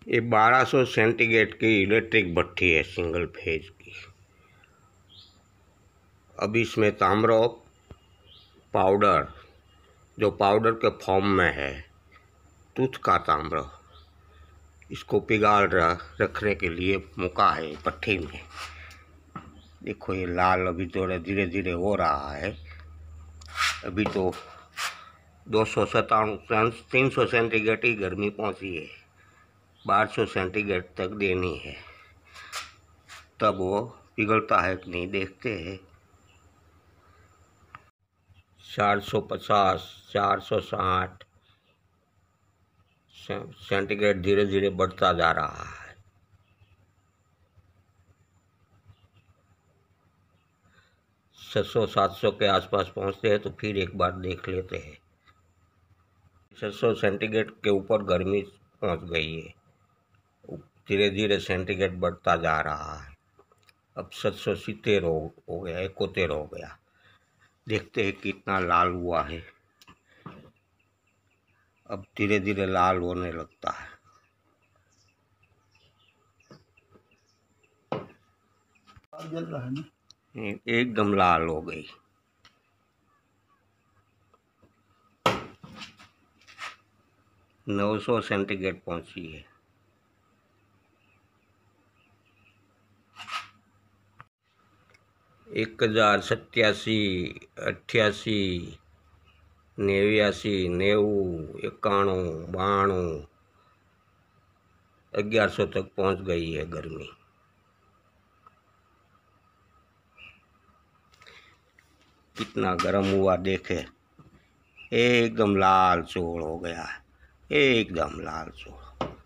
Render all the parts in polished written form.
ये 1200 सेंटीग्रेड की इलेक्ट्रिक भट्ठी है, सिंगल फेज की। अब इसमें ताम्र पाउडर, जो पाउडर के फॉर्म में है, तुथ का ताम्र, इसको पिघाल रखने के लिए मुका है भट्ठी में। देखो ये लाल अभी थोड़ा धीरे धीरे हो रहा है। अभी तो 300 सेंटीग्रेड की गर्मी पहुंची है, 1200 सेंटीग्रेड तक देनी है, तब वो पिघलता है कि नहीं देखते हैं। 450, 460 सेंटीग्रेड धीरे धीरे बढ़ता जा रहा है। 600-700 के आसपास पहुंचते हैं तो फिर एक बार देख लेते हैं। 600 सेंटीग्रेड के ऊपर गर्मी पहुंच गई है, धीरे धीरे सेंटीग्रेड बढ़ता जा रहा है। अब 770 हो गया, 71 हो गया। देखते हैं कितना लाल हुआ है। अब धीरे धीरे लाल होने लगता है। जल रहा है ना, एकदम लाल हो गई। - 900 सेंटीग्रेड पहुंची है। एक 1087, 88, 89, 90, 91, 92, 1100 तक पहुंच गई है गर्मी। कितना गर्म हुआ देखे, एकदम लाल चोल हो गया है, एकदम लाल चोल।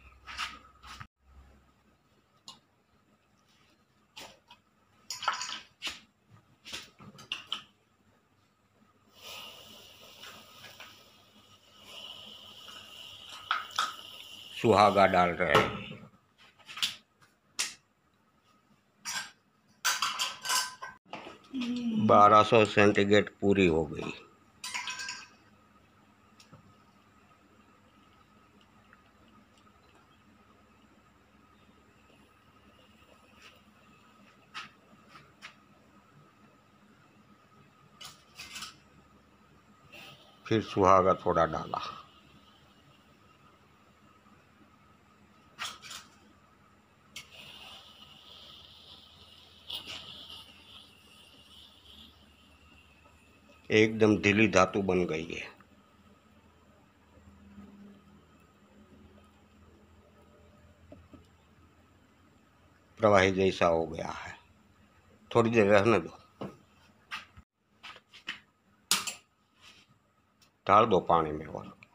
सुहागा डाल रहे हैं। हम्म। 1200 सेंटीग्रेड पूरी हो गई। फिर सुहागा थोड़ा डाला। एकदम ढीली धातु बन गई है। प्रवाही जैसा हो गया है। थोड़ी देर रहने दो, डाल दो पानी में और।